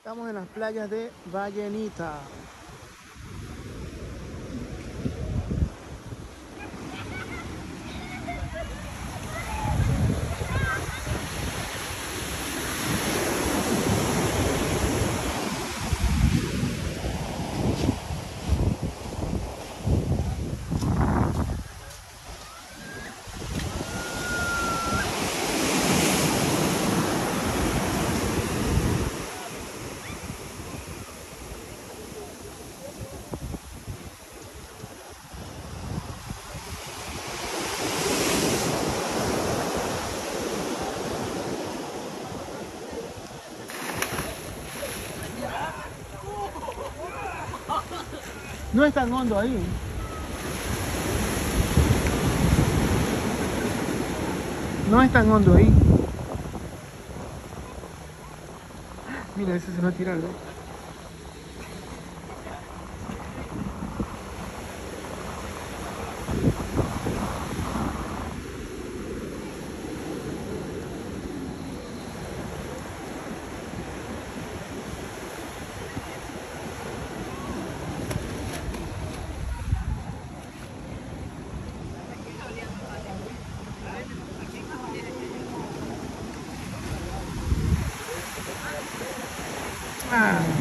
Estamos en las playas de Ballenita. No es tan hondo ahí. No es tan hondo ahí. Mira, ese se va a tirar, ¿no? Ah.